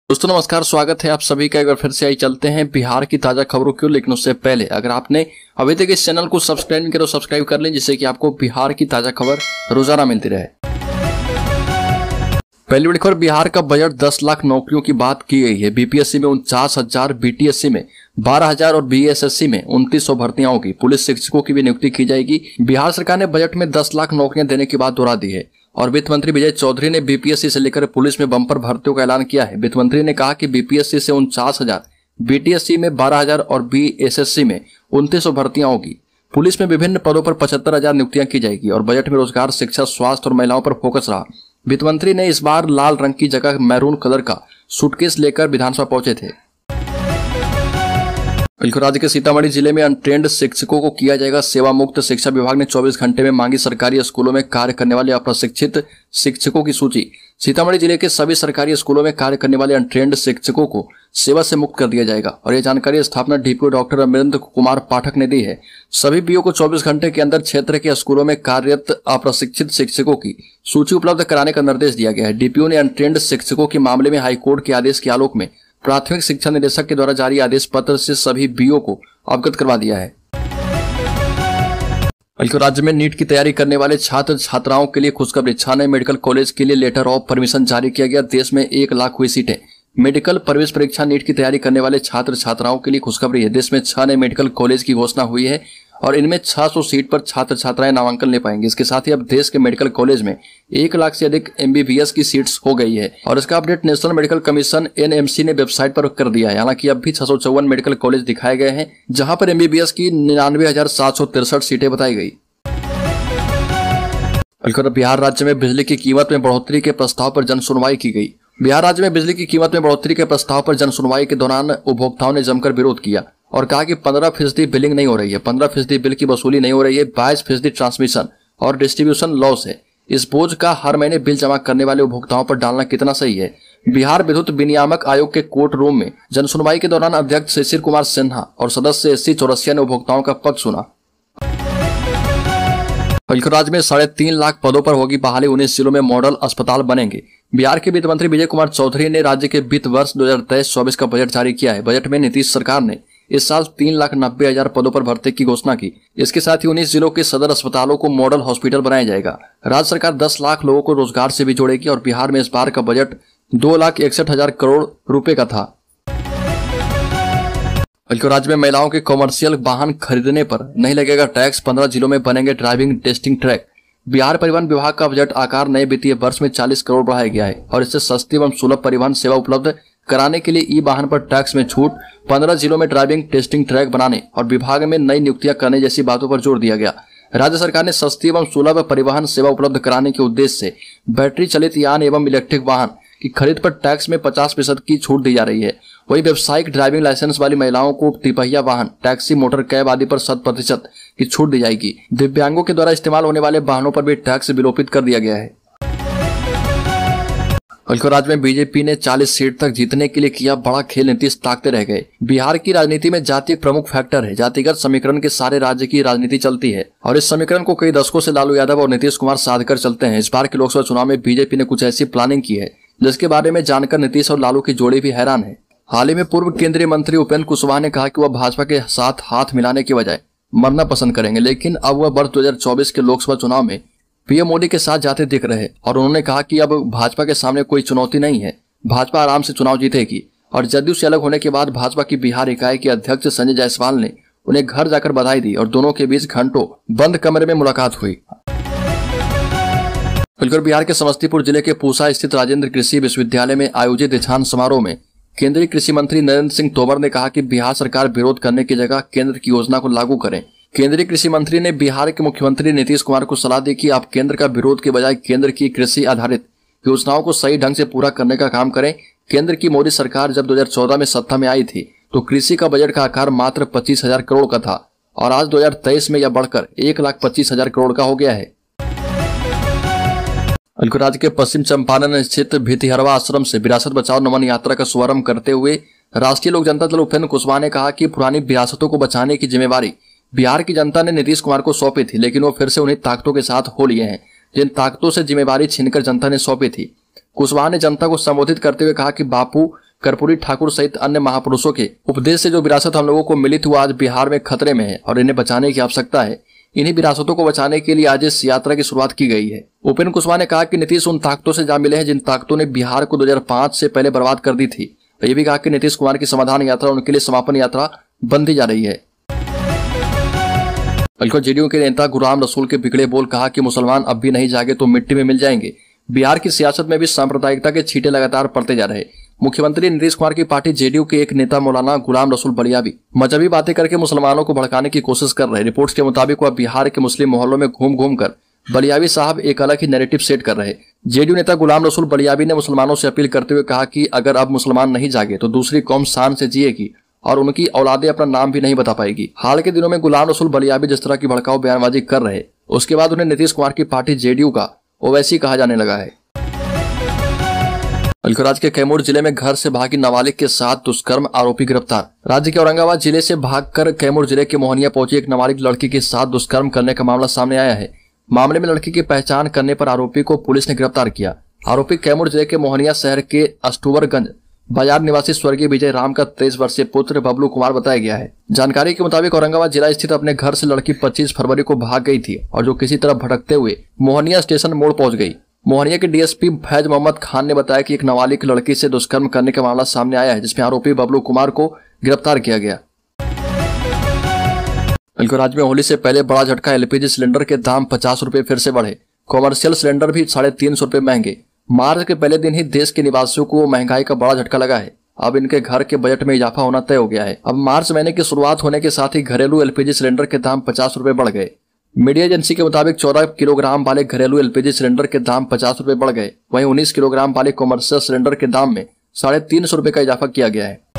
दोस्तों नमस्कार, स्वागत है आप सभी का। एक बार फिर से आई चलते हैं बिहार की ताजा खबरों की ओर। लेकिन उससे पहले अगर आपने अभी तक इस चैनल को सब्सक्राइब नहीं किया तो सब्सक्राइब कर लें, जिससे कि आपको बिहार की ताजा खबर रोजाना मिलती रहे। पहली बड़ी खबर, बिहार का बजट 10 लाख नौकरियों की बात की गई है। बीपीएससी में 49,000, बीटीएससी में 12,000 और बीएसएससी में 2900 भर्तियां होगी। पुलिस शिक्षकों की भी नियुक्ति की जाएगी। बिहार सरकार ने बजट में 10 लाख नौकरियां देने की बात दोहरा दी है और वित्त मंत्री विजय चौधरी ने बीपीएससी से लेकर पुलिस में बम्पर भर्तियों का ऐलान किया है। वित्त मंत्री ने कहा कि बीपीएससी से 49,000, बीटीएससी में 12,000 और बीएसएससी में 2900 भर्तियां होगी। पुलिस में विभिन्न पदों पर 75,000 नियुक्तियां की जाएगी और बजट में रोजगार, शिक्षा, स्वास्थ्य और महिलाओं पर फोकस रहा। वित्त मंत्री ने इस बार लाल रंग की जगह मैरून कलर का सूटकेस लेकर विधानसभा पहुंचे थे। राज्य के सीतामढ़ी जिले में अनट्रेंड शिक्षकों को किया जाएगा सेवा मुक्त। शिक्षा विभाग ने 24 घंटे में मांगी सरकारी स्कूलों में कार्य करने वाले अप्रशिक्षित शिक्षकों की सूची। सीतामढ़ी जिले के सभी सरकारी स्कूलों में कार्य करने वाले अनट्रेंड शिक्षकों को सेवा से मुक्त कर दिया जाएगा और यह जानकारी स्थापना डीपीओ डॉक्टर अमरेंद्र कुमार पाठक ने दी है। सभी बीओ को 24 घंटे के अंदर क्षेत्र के स्कूलों में कार्यरत अप्रशिक्षित शिक्षकों की सूची उपलब्ध कराने का निर्देश दिया गया है। डीपीओ ने अनट्रेंड शिक्षकों के मामले में हाईकोर्ट के आदेश के आलोक में प्राथमिक शिक्षा निदेशक के द्वारा जारी आदेश पत्र से सभी बीओ को अवगत करवा दिया है। राज्य में नीट की तैयारी करने वाले छात्र छात्राओं के लिए खुशखबरी। 6 नए मेडिकल कॉलेज के लिए लेटर ऑफ परमिशन जारी किया गया। देश में 1 लाख हुई सीटें। मेडिकल प्रवेश परीक्षा नीट की तैयारी करने वाले छात्र छात्राओं के लिए खुशखबरी है। देश में 6 नए मेडिकल कॉलेज की घोषणा हुई है और इनमें 600 सीट पर छात्र छात्राएं नामांकन ले पाएंगे। इसके साथ ही अब देश के मेडिकल कॉलेज में 1 लाख से अधिक एमबीबीएस की सीट्स हो गई है और इसका update national medical commission NMC ने वेबसाइट पर कर दिया है। हालांकि अब भी 654 मेडिकल कॉलेज दिखाए गए हैं, जहां पर एमबीबीएस की 99,763 सीटें बताई गई। बिहार राज्य में बिजली की कीमत में बढ़ोतरी के प्रस्ताव पर जन सुनवाई की गई। बिहार राज्य में बिजली की कीमत में बढ़ोतरी के प्रस्ताव पर जन सुनवाई के दौरान उपभोक्ताओं ने जमकर विरोध किया और कहा कि 15% बिलिंग नहीं हो रही है, 15% बिल की वसूली नहीं हो रही है, 22% ट्रांसमिशन और डिस्ट्रीब्यूशन लॉस है। इस बोझ का हर महीने बिल जमा करने वाले उपभोक्ताओं पर डालना कितना सही है। बिहार विद्युत विनियामक आयोग के कोर्ट रूम में जन सुनवाई के दौरान अध्यक्ष शिशिर कुमार सिन्हा और सदस्य एससी चौरसिया ने उपभोक्ताओं का पक्ष सुना। राज्य में 3.5 लाख पदों पर होगी बहाली। 19 जिलों में मॉडल अस्पताल बनेंगे। बिहार के वित्त मंत्री विजय कुमार चौधरी ने राज्य के वित्त वर्ष 2023-24 का बजट जारी किया है। बजट में नीतीश सरकार ने इस साल 3,90,000 पदों पर भर्ती की घोषणा की। इसके साथ ही 19 जिलों के सदर अस्पतालों को मॉडल हॉस्पिटल बनाया जाएगा। राज्य सरकार 10 लाख लोगों को रोजगार से भी जोड़ेगी और बिहार में इस बार का बजट 2,61,000 करोड़ रुपए का था। राज्य में महिलाओं के कॉमर्शियल वाहन खरीदने पर नहीं लगेगा टैक्स। 15 जिलों में बनेंगे ड्राइविंग टेस्टिंग ट्रैक। बिहार परिवहन विभाग का बजट आकार नए वित्तीय वर्ष में 40 करोड़ बढ़ाया गया है और इससे सस्ती एवं सुलभ परिवहन सेवा उपलब्ध कराने के लिए ई वाहन पर टैक्स में छूट, 15 जिलों में ड्राइविंग टेस्टिंग ट्रैक बनाने और विभाग में नई नियुक्तियां करने जैसी बातों पर जोर दिया गया। राज्य सरकार ने सस्ती एवं सुलभ परिवहन सेवा उपलब्ध कराने के उद्देश्य से बैटरी चलित यान एवं इलेक्ट्रिक वाहन की खरीद पर टैक्स में 50% की छूट दी जा रही है। वही व्यावसायिक ड्राइविंग लाइसेंस वाली महिलाओं को तिपहिया वाहन, टैक्सी, मोटर कैब आदि पर 100% की छूट दी जाएगी। दिव्यांगों के द्वारा इस्तेमाल होने वाले वाहनों पर भी टैक्स विलोपित कर दिया गया है। राज्य में बीजेपी ने 40 सीट तक जीतने के लिए किया बड़ा खेल, नीतीश ताकते रह गए। बिहार की राजनीति में जाति एक प्रमुख फैक्टर है। जातिगत समीकरण के सारे राज्य की राजनीति चलती है और इस समीकरण को कई दशकों से लालू यादव और नीतीश कुमार साध कर चलते हैं। इस बार के लोकसभा चुनाव में बीजेपी ने कुछ ऐसी प्लानिंग की है जिसके बारे में जानकर नीतीश और लालू की जोड़ी भी हैरान है। हाल ही में पूर्व केंद्रीय मंत्री उपेंद्र कुशवाहा ने कहा कि वह भाजपा के साथ हाथ मिलाने के बजाय मरना पसंद करेंगे, लेकिन अब वह वर्ष 2024 के लोकसभा चुनाव में पीएम मोदी के साथ जाते दिख रहे और उन्होंने कहा कि अब भाजपा के सामने कोई चुनौती नहीं है, भाजपा आराम से चुनाव जीतेगी। और जदयू से अलग होने के बाद भाजपा की बिहार इकाई के अध्यक्ष संजय जायसवाल ने उन्हें घर जाकर बधाई दी और दोनों के बीच घंटों बंद कमरे में मुलाकात हुई। बिहार के समस्तीपुर जिले के पूसा स्थित राजेंद्र कृषि विश्वविद्यालय में आयोजित दीक्षांत समारोह में केंद्रीय कृषि मंत्री नरेंद्र सिंह तोमर ने कहा कि बिहार सरकार विरोध करने की जगह केंद्र की योजना को लागू करें। केंद्रीय कृषि मंत्री ने बिहार के मुख्यमंत्री नीतीश कुमार को सलाह दी कि आप केंद्र का विरोध के बजाय केंद्र की कृषि आधारित योजनाओं को सही ढंग से पूरा करने का काम करें। केंद्र की मोदी सरकार जब 2014 में सत्ता में आई थी तो कृषि का बजट का आकार मात्र 25,000 करोड़ का था और आज 2023 में यह बढ़कर 1,25,000 करोड़ का हो गया है। राज्य के पश्चिम चंपारण स्थित भितिहरवा आश्रम से विरासत बचाओ नमन यात्रा का शुभारंभ करते हुए राष्ट्रीय लोक जनता दल उपेंद्र कुशवाहा ने कहा कि पुरानी विरासतों को बचाने की जिम्मेवारी बिहार की जनता ने नीतीश कुमार को सौंपी थी, लेकिन वो फिर से उन्हीं ताकतों के साथ हो लिए हैं जिन ताकतों से जिम्मेवारी छीनकर जनता ने सौंपी थी। कुशवाहा ने जनता को संबोधित करते हुए कहा कि बापू कर्पूरी ठाकुर सहित अन्य महापुरुषों के उपदेश से जो विरासत हम लोगों को मिली थी वो आज बिहार में खतरे में है और इन्हें बचाने की आवश्यकता है। इन्हीं विरासतों को बचाने के लिए आज इस यात्रा की शुरुआत की गई है। उपेंद्र कुशवाहा ने कहा कि नीतीश उन ताकतों से जा मिले हैं जिन ताकतों ने बिहार को 2005 से पहले बर्बाद कर दी थी। ये भी कहा कि नीतीश कुमार की समाधान यात्रा उनके लिए समापन यात्रा बनती जा रही है। बल्कि जेडीयू के नेता गुलाम रसूल के बिगड़े बोल, कहा कि मुसलमान अब भी नहीं जागे तो मिट्टी में मिल जाएंगे। बिहार की सियासत में भी सांप्रदायिकता के छींटे लगातार पड़ते जा रहे। मुख्यमंत्री नीतीश कुमार की पार्टी जेडीयू के एक नेता मौलाना गुलाम रसूल बलियावी मजहबी बातें करके मुसलमानों को भड़काने की कोशिश कर रहे। रिपोर्ट्स के मुताबिक वह बिहार के मुस्लिम मोहल्लों में घूम घूम कर बलियावी साहब एक अलग ही नैरेटिव सेट कर रहे। जेडीयू नेता गुलाम रसूल बलियावी ने मुसलमानों से अपील करते हुए कहा कि अगर अब मुसलमान नहीं जागे तो दूसरी कौम शान से जिएगी और उनकी औलादें अपना नाम भी नहीं बता पाएगी। हाल के दिनों में गुलाम रसूल बलियावी जिस तरह की भड़काऊ बयानबाजी कर रहे, उसके बाद उन्हें नीतीश कुमार की पार्टी जेडीयू का ओवैसी कहा जाने लगा है। राज्य के कैमूर जिले में घर से भागी नाबालिग के साथ दुष्कर्म, आरोपी गिरफ्तार। राज्य के औरंगाबाद जिले से भागकर कैमूर जिले के मोहनिया पहुंची एक नाबालिग लड़की के साथ दुष्कर्म करने का मामला सामने आया है। मामले में लड़की की पहचान करने पर आरोपी को पुलिस ने गिरफ्तार किया। आरोपी कैमूर जिले के मोहनिया शहर के अष्टूवरगंज बाजार निवासी स्वर्गीय विजय राम का 23 वर्षीय पुत्र बबलू कुमार बताया गया है। जानकारी के मुताबिक औरंगाबाद जिला स्थित अपने घर से लड़की 25 फरवरी को भाग गई थी और जो किसी तरह भटकते हुए मोहनिया स्टेशन मोड़ पहुंच गई। मोहनिया के डीएसपी फैज मोहम्मद खान ने बताया कि एक नाबालिग लड़की से दुष्कर्म करने का मामला सामने आया है, जिसमें आरोपी बबलू कुमार को गिरफ्तार किया गया। राज्य में होली से पहले बड़ा झटका, एलपीजी सिलेंडर के दाम 50 रुपए फिर से बढ़े। कॉमर्शियल सिलेंडर भी 350 रुपए महंगे। मार्च के पहले दिन ही देश के निवासियों को महंगाई का बड़ा झटका लगा है। अब इनके घर के बजट में इजाफा होना तय हो गया है। अब मार्च महीने की शुरुआत होने के साथ ही घरेलू एलपीजी सिलेंडर के दाम 50 रुपए बढ़ गए। मीडिया एजेंसी के मुताबिक 14 किलोग्राम वाले घरेलू एलपीजी सिलेंडर के दाम 50 रुपए बढ़ गए। वहीं 19 किलोग्राम वाले कॉमर्शियल सिलेंडर के दाम में 350 रुपए का इजाफा किया गया है।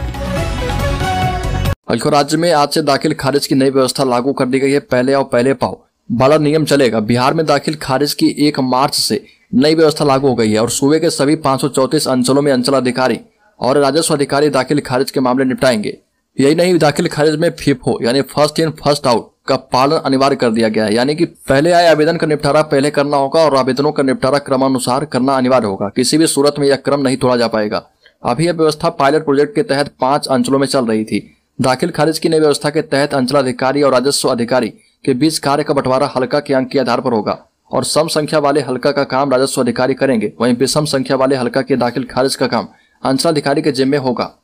राज्य में आज से दाखिल खारिज की नई व्यवस्था लागू कर दी गई है। पहले आओ पहले पाओ वाला नियम चलेगा। बिहार में दाखिल खारिज की 1 मार्च से नई व्यवस्था लागू हो गई है और सूबे के सभी 534 अंचलों में अंचल अधिकारी और राजस्व अधिकारी दाखिल खारिज के मामले निपटाएंगे। यही नहीं, दाखिल खारिज में फीफो यानी फर्स्ट इन फर्स्ट आउट का पालन अनिवार्य कर दिया गया है। यानी कि पहले आए आवेदन का निपटारा पहले करना होगा और आवेदनों का निपटारा क्रमानुसार करना अनिवार्य होगा। किसी भी सूरत में यह क्रम नहीं तोड़ा जा पाएगा। अभी यह व्यवस्था पायलट प्रोजेक्ट के तहत 5 अंचलों में चल रही थी। दाखिल खारिज की नई व्यवस्था के तहत अंचलाधिकारी और राजस्व अधिकारी के बीच कार्य का बंटवारा हल्का के अंक के आधार पर होगा और सम संख्या वाले हल्का का काम राजस्व अधिकारी करेंगे। वहीं विषम संख्या वाले हल्का के दाखिल खारिज का काम अंचलाधिकारी के जिम्मे होगा।